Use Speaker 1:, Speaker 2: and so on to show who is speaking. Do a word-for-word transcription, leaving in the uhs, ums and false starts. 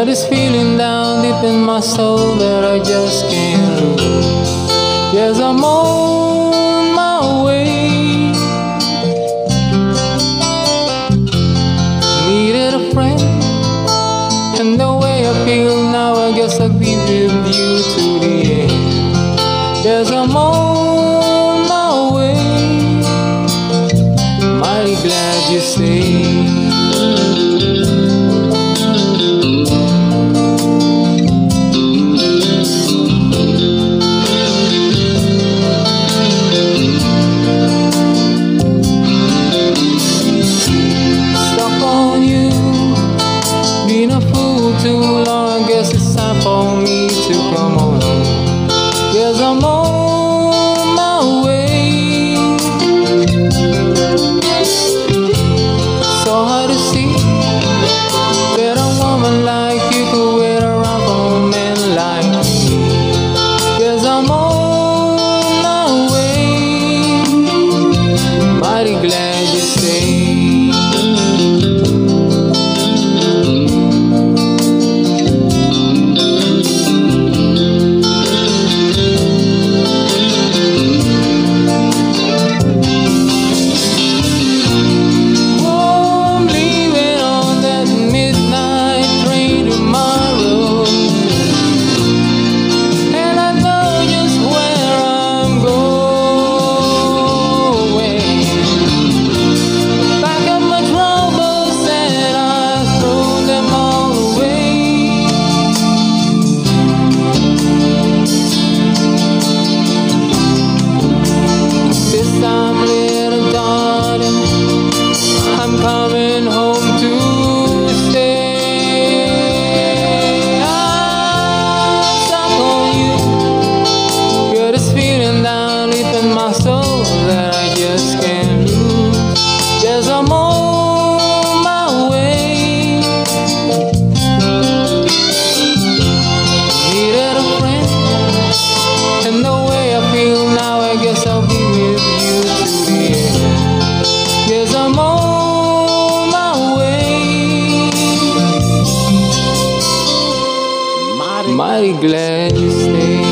Speaker 1: Got this feeling down deep in my soul that I just can't lose. Yes, I'm on my way. Needed a friend, and the way I feel now, I guess I'll be with you to the end. Yes, I'm on my way. Mighty glad you stayed. Too long, I guess it's time for me to come on home. Yes, I'm on my way. So hard to see that a woman like you could wait around for a man like me. Yes, I'm on my way. Mighty glad you stayed. Coming home to stay. I'm stuck on you. Got this feeling down deep in my soul that I just can't lose. Yes, I'm on my way. Needed a friend, and the way I feel now, I guess I'll be with you to the end. Yes, I'm on mighty glad you stayed.